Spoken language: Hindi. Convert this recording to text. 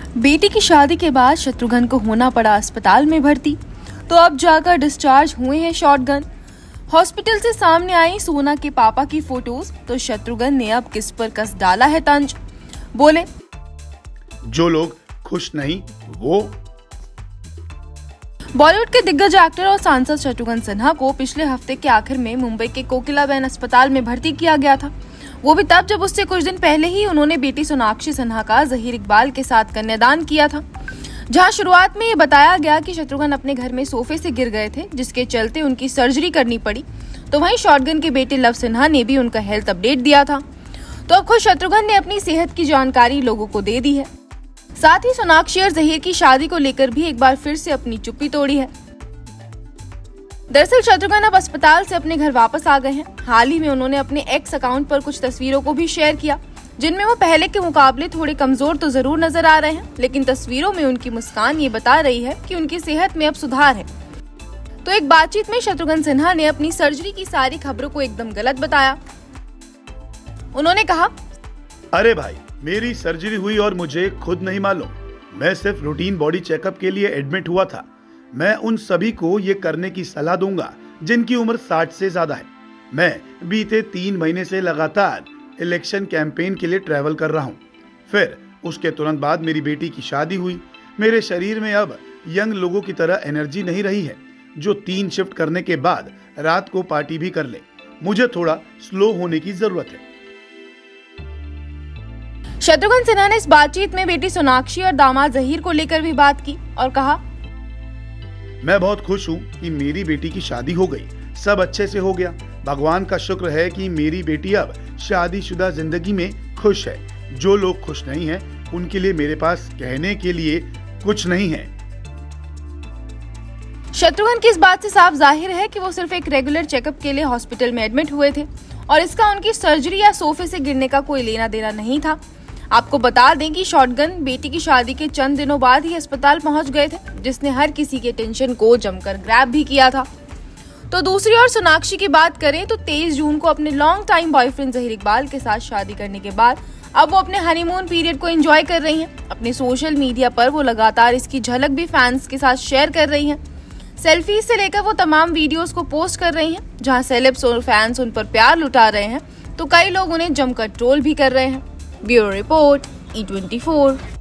बेटी की शादी के बाद शत्रुघ्न को होना पड़ा अस्पताल में भर्ती, तो अब जाकर डिस्चार्ज हुए हैं शॉटगन। हॉस्पिटल से सामने आई सोना के पापा की फोटोज, तो शत्रुघ्न ने अब किस पर कस डाला है तंज। बोले, जो लोग खुश नहीं वो। बॉलीवुड के दिग्गज एक्टर और सांसद शत्रुघ्न सिन्हा को पिछले हफ्ते के आखिर में मुंबई के कोकिलाबेन अस्पताल में भर्ती किया गया था। वो भी तब जब उससे कुछ दिन पहले ही उन्होंने बेटी सोनाक्षी सिन्हा का जहीर इकबाल के साथ कन्यादान किया था, जहां शुरुआत में ये बताया गया कि शत्रुघ्न अपने घर में सोफे से गिर गए थे, जिसके चलते उनकी सर्जरी करनी पड़ी। तो वहीं शॉटगन के बेटे लव सिन्हा ने भी उनका हेल्थ अपडेट दिया था। तो अब खुद शत्रुघ्न ने अपनी सेहत की जानकारी लोगों को दे दी है। साथ ही सोनाक्षी और जहीर की शादी को लेकर भी एक बार फिर से अपनी चुप्पी तोड़ी है। दरअसल शत्रुघ्न अब अस्पताल से अपने घर वापस आ गए हैं। हाल ही में उन्होंने अपने एक्स अकाउंट पर कुछ तस्वीरों को भी शेयर किया, जिनमें वो पहले के मुकाबले थोड़े कमजोर तो जरूर नजर आ रहे हैं, लेकिन तस्वीरों में उनकी मुस्कान ये बता रही है कि उनकी सेहत में अब सुधार है। तो एक बातचीत में शत्रुघ्न सिन्हा ने अपनी सर्जरी की सारी खबरों को एकदम गलत बताया। उन्होंने कहा, अरे भाई, मेरी सर्जरी हुई और मुझे खुद नहीं मालूम। मैं सिर्फ रूटीन बॉडी चेकअप के लिए एडमिट हुआ था। मैं उन सभी को ये करने की सलाह दूंगा जिनकी उम्र 60 से ज्यादा है। मैं बीते 3 महीने से लगातार इलेक्शन कैंपेन के लिए ट्रैवल कर रहा हूँ। फिर उसके तुरंत बाद मेरी बेटी की शादी हुई। मेरे शरीर में अब यंग लोगों की तरह एनर्जी नहीं रही है, जो 3 शिफ्ट करने के बाद रात को पार्टी भी कर ले। मुझे थोड़ा स्लो होने की जरूरत है। शत्रुघ्न सिन्हा ने इस बातचीत में बेटी सोनाक्षी और दामाद जहीर को लेकर भी बात की और कहा, मैं बहुत खुश हूँ कि मेरी बेटी की शादी हो गई। सब अच्छे से हो गया। भगवान का शुक्र है कि मेरी बेटी अब शादीशुदा जिंदगी में खुश है। जो लोग खुश नहीं हैं, उनके लिए मेरे पास कहने के लिए कुछ नहीं है। शत्रुघ्न की इस बात से साफ जाहिर है कि वो सिर्फ एक रेगुलर चेकअप के लिए हॉस्पिटल में एडमिट हुए थे और इसका उनकी सर्जरी या सोफे से गिरने का कोई लेना देना नहीं था। आपको बता दें कि शॉटगन बेटी की शादी के चंद दिनों बाद ही अस्पताल पहुंच गए थे, जिसने हर किसी के टेंशन को जमकर ग्रैब भी किया था। तो दूसरी ओर सोनाक्षी की बात करें तो 23 जून को अपने long time boyfriend Zaheer Iqbal के साथ शादी करने के बाद अब वो अपने हनीमून पीरियड को एंजॉय कर रही हैं। अपने सोशल मीडिया पर वो लगातार इसकी झलक भी फैंस के साथ शेयर कर रही हैं। सेल्फीज से लेकर वो तमाम वीडियोस को पोस्ट कर रही हैं, जहां सेलेब्स और फैंस उन पर प्यार लुटा रहे हैं, तो कई लोग उन्हें जमकर ट्रोल भी कर रहे हैं। Bureau report, E24।